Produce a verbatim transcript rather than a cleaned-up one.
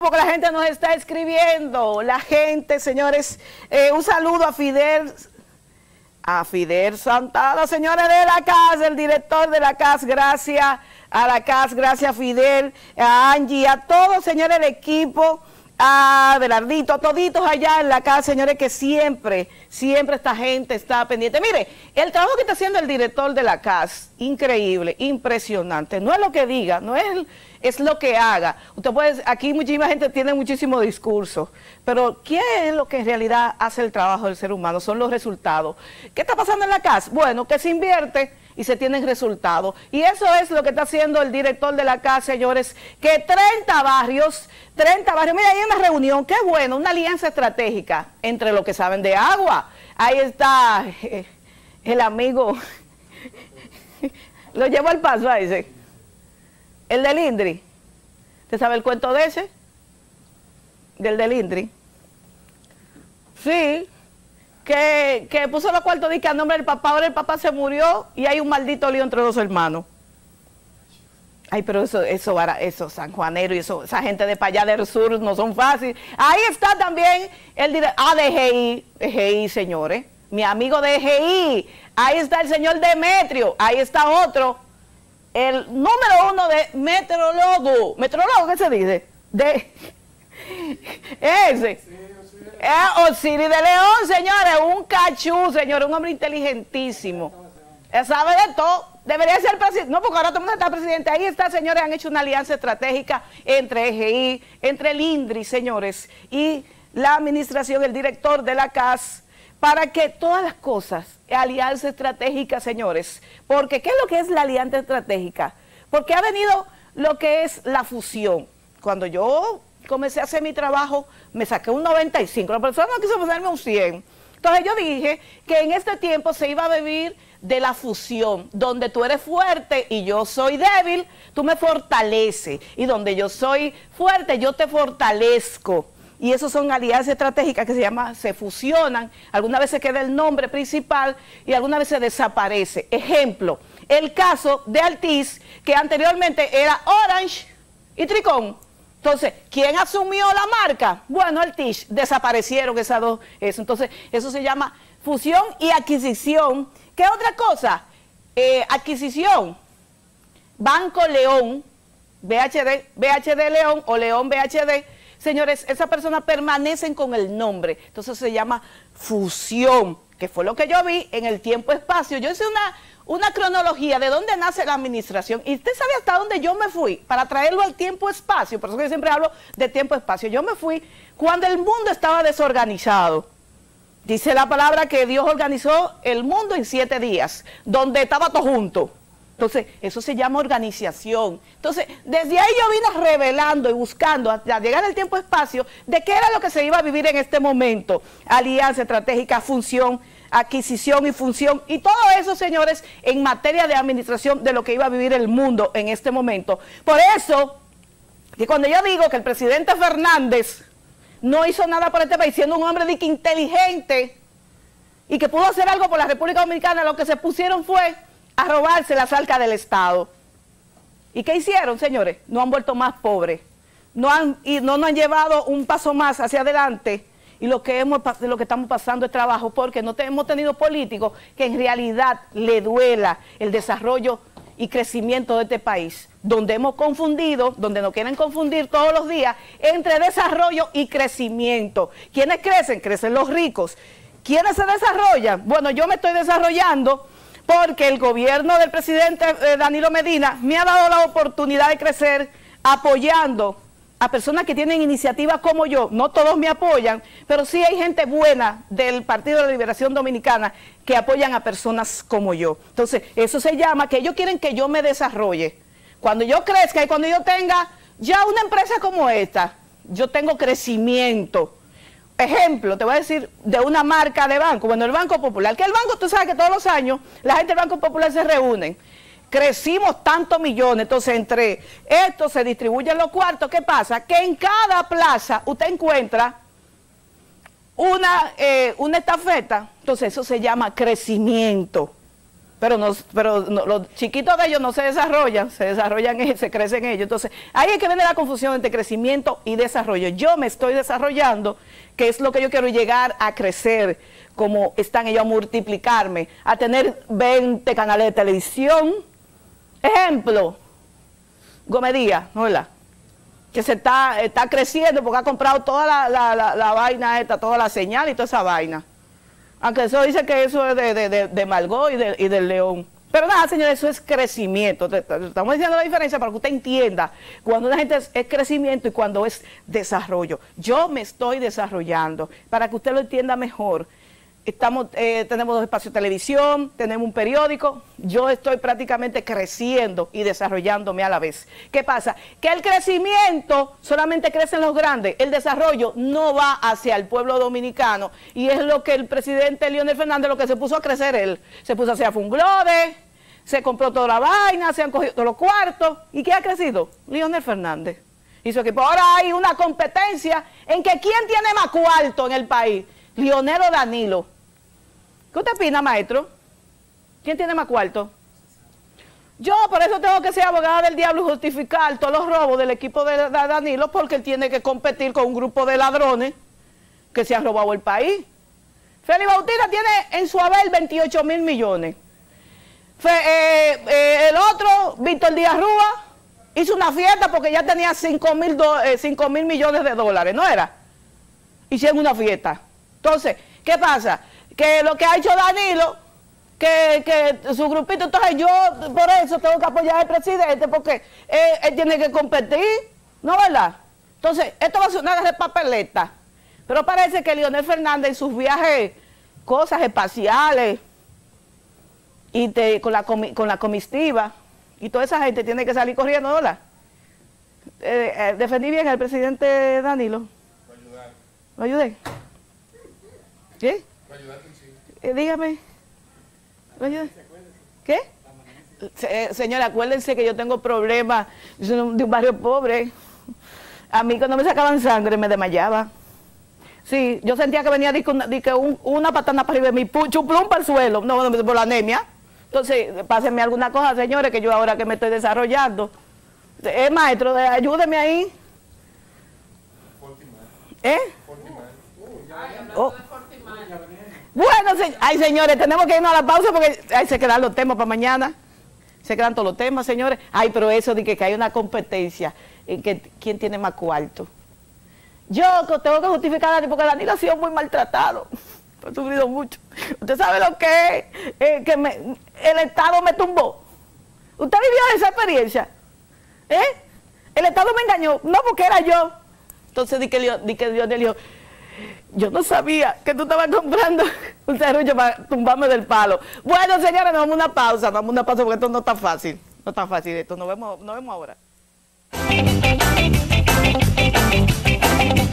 porque la gente nos está escribiendo. La gente, señores, eh, un saludo a Fidel, a Fidel Santana, señores de la casa, el director de la casa, gracias a la casa, gracias a Fidel, a Angie, a todos, señores, el equipo, a Belardito, toditos allá en la casa, señores, que siempre, siempre esta gente está pendiente. Mire, el trabajo que está haciendo el director de la C A S, increíble, impresionante. No es lo que diga, no es, el, es lo que haga. Usted puede, aquí muchísima gente tiene muchísimo discurso, pero ¿qué es lo que en realidad hace el trabajo del ser humano? Son los resultados. ¿Qué está pasando en la C A S? Bueno, que se invierte y se tienen resultados. Y eso es lo que está haciendo el director de la C A S, señores, que treinta barrios, treinta barrios, mira, hay una reunión, qué bueno, una alianza estratégica entre los que saben de agua. Ahí está eh, el amigo, lo llevo al paso a ese, el del INDRI. ¿Usted sabe el cuento de ese? Del del INDRI. Sí. Que, que puso los cuartos de que a nombre del papá, ahora el papá se murió y hay un maldito lío entre dos hermanos. Ay, pero eso, eso, eso, sanjuanero y eso, esa gente de para allá del sur no son fáciles. Ahí está también el director, ah, de G I, de G I, señores, mi amigo de G I, ahí está el señor Demetrio, ahí está otro, el número uno de meteorólogo, meteorólogo, ¿qué se dice? De, ese. Eh, Osiris de León, señores, un cachú, señores, un hombre inteligentísimo. Él sabe de todo. Debería ser presidente. No, porque ahora todo el mundo está presidente. Ahí está, señores, han hecho una alianza estratégica entre E G I, entre el INDRI, señores, y la administración, el director de la C A S, para que todas las cosas, alianza estratégica, señores. Porque, ¿qué es lo que es la alianza estratégica? Porque ha venido lo que es la fusión. Cuando yo comencé a hacer mi trabajo, me saqué un noventa y cinco, la persona no quiso ponerme un cien. Entonces yo dije que en este tiempo se iba a vivir de la fusión, donde tú eres fuerte y yo soy débil, tú me fortaleces, y donde yo soy fuerte, yo te fortalezco. Y eso son alianzas estratégicas que se llaman, se fusionan, algunas veces queda el nombre principal y algunas veces desaparece. Ejemplo, el caso de Altiz, que anteriormente era Orange y Tricón. Entonces, ¿quién asumió la marca? Bueno, Altiz, desaparecieron esas dos, eso. Entonces, eso se llama fusión y adquisición. ¿Qué otra cosa? Eh, adquisición, Banco León, B H D, B H D León o León B H D, señores, esas personas permanecen con el nombre, entonces se llama fusión, que fue lo que yo vi en el tiempo-espacio. Yo hice una, una cronología de dónde nace la administración, y usted sabe hasta dónde yo me fui, para traerlo al tiempo-espacio, por eso que yo siempre hablo de tiempo-espacio. Yo me fui cuando el mundo estaba desorganizado. Dice la palabra que Dios organizó el mundo en siete días, donde estaba todo junto. Entonces, eso se llama organización. Entonces, desde ahí yo vine revelando y buscando, hasta llegar al tiempo-espacio, de qué era lo que se iba a vivir en este momento. Alianza estratégica, función, adquisición y función, y todo eso, señores, en materia de administración de lo que iba a vivir el mundo en este momento. Por eso, que cuando yo digo que el presidente Fernández no hizo nada por este país, siendo un hombre de que inteligente y que pudo hacer algo por la República Dominicana, lo que se pusieron fue a robarse las arcas del Estado. ¿Y qué hicieron, señores? No han vuelto más pobres, no han, y no nos han llevado un paso más hacia adelante, y lo que, hemos, lo que estamos pasando es trabajo, porque no te, hemos tenido políticos que en realidad le duela el desarrollo y crecimiento de este país, donde hemos confundido, donde nos quieren confundir todos los días, entre desarrollo y crecimiento. ¿Quiénes crecen? Crecen los ricos. ¿Quiénes se desarrollan? Bueno, yo me estoy desarrollando porque el gobierno del presidente eh, Danilo Medina me ha dado la oportunidad de crecer apoyando a personas que tienen iniciativas como yo. No todos me apoyan, pero sí hay gente buena del Partido de la Liberación Dominicana que apoyan a personas como yo. Entonces, eso se llama que ellos quieren que yo me desarrolle. Cuando yo crezca y cuando yo tenga ya una empresa como esta, yo tengo crecimiento. Ejemplo, te voy a decir de una marca de banco. Bueno, el Banco Popular, que el banco, tú sabes que todos los años la gente del Banco Popular se reúnen. Crecimos tantos millones, entonces entre esto se distribuyen los cuartos. ¿Qué pasa? Que en cada plaza usted encuentra una, eh, una estafeta, entonces eso se llama crecimiento. pero, no, pero no, los chiquitos de ellos no se desarrollan, se desarrollan, se crecen ellos. Entonces, ahí es que viene la confusión entre crecimiento y desarrollo. Yo me estoy desarrollando, que es lo que yo quiero, llegar a crecer, como están ellos, a multiplicarme, a tener veinte canales de televisión. Ejemplo, Gómez Díaz, ¿no? ¿Verdad? Que se está, está creciendo porque ha comprado toda la, la, la, la vaina esta, toda la señal y toda esa vaina. Aunque eso dice que eso es de, de, de, de Margot y, de, y del León. Pero nada, señores, eso es crecimiento. Estamos diciendo la diferencia para que usted entienda cuando una gente es, es crecimiento y cuando es desarrollo. Yo me estoy desarrollando para que usted lo entienda mejor. Estamos, eh, tenemos dos espacios de televisión, tenemos un periódico, yo estoy prácticamente creciendo y desarrollándome a la vez. ¿Qué pasa? Que el crecimiento solamente crece en los grandes, el desarrollo no va hacia el pueblo dominicano, y es lo que el presidente Leonel Fernández, lo que se puso a crecer él, se puso a hacer funglode, se compró toda la vaina, se han cogido todos los cuartos, ¿y qué ha crecido? Leonel Fernández y su equipo. Ahora hay una competencia en que ¿quién tiene más cuarto en el país? Leonel o Danilo. ¿Qué usted opina, maestro? ¿Quién tiene más cuarto? Yo por eso tengo que ser abogada del diablo y justificar todos los robos del equipo de Danilo, porque él tiene que competir con un grupo de ladrones que se han robado el país. Félix Bautista tiene en su haber veintiocho mil millones. Fe, eh, eh, el otro, Víctor Díaz Rúa, hizo una fiesta porque ya tenía cinco mil millones de dólares, ¿no era? Hicieron una fiesta. Entonces, ¿qué pasa? Que lo que ha hecho Danilo, que, que su grupito, entonces yo por eso tengo que apoyar al presidente, porque él, él tiene que competir, ¿no, verdad? Entonces, esto va a ser una de papeleta, pero parece que Leonel Fernández en sus viajes, cosas espaciales, y te, con, la comi, con la comitiva, y toda esa gente tiene que salir corriendo, ¿verdad? Eh, eh, defendí bien al presidente Danilo. Lo ayudar. ¿Lo ayudé? ¿Qué? Eh, dígame. ¿Qué? Se, señora, acuérdense que yo tengo problemas de un barrio pobre. A mí cuando me sacaban sangre me desmayaba. Sí, yo sentía que venía de, de, de un, una patana para arriba de mi chuplum para el suelo, no, no, por la anemia. Entonces, pásenme alguna cosa, señores, que yo ahora que me estoy desarrollando. Eh, maestro, ayúdeme ahí. ¿Eh? Oh. Bueno, se, ay señores, tenemos que irnos a la pausa porque ay, se quedan los temas para mañana. Se quedan todos los temas, señores. Ay, pero eso de que, que hay una competencia en que quién tiene más cuarto. Yo tengo que justificar a Dani porque Danilo ha sido muy maltratado. He sufrido mucho. Usted sabe lo que es, eh, que me, el Estado me tumbó. ¿Usted vivió esa experiencia? ¿Eh? El Estado me engañó, no porque era yo. Entonces di que, di que Dios le dijo, yo no sabía que tú estabas comprando un serrucho para tumbarme del palo. Bueno, señores, nos vamos a una pausa, nos vamos a una pausa porque esto no está fácil. No está fácil esto, nos vemos, nos vemos ahora.